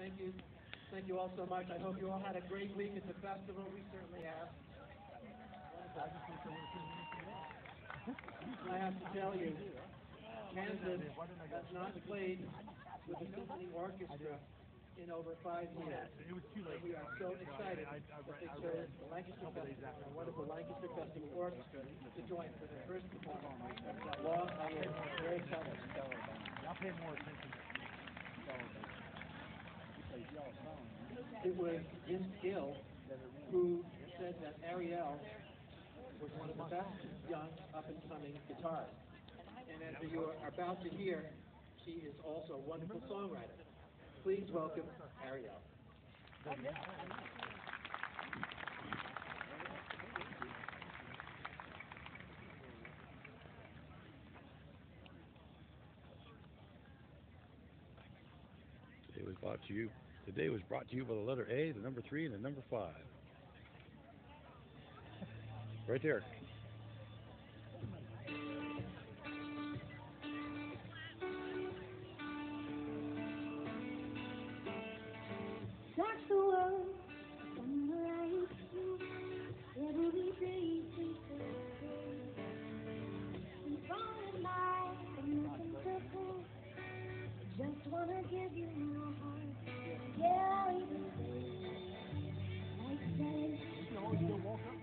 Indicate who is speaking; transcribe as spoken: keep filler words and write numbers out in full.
Speaker 1: Thank you. Thank you all so much. I hope you all had a great week at the festival. We certainly have. I have to tell you, Kansas has not played with a symphony orchestra in over five years. And we are so excited that they chose the Lancaster Festival, our wonderful Lancaster Festival Orchestra, to join for their first performance. That long, very excited.
Speaker 2: I'll pay more attention.
Speaker 1: It was Jim Gill who said that Arriel was one of the best young up-and-coming guitarists. And as you are about to hear, she is also a wonderful songwriter. Please welcome Arriel.
Speaker 3: Today was brought to you. Today was brought to you by the letter A, the number three, and the number five. Right there.
Speaker 4: Touch the world from the light. Every day since the in front of my nothing simple. Just wanna give you my heart. Yeah, even I said.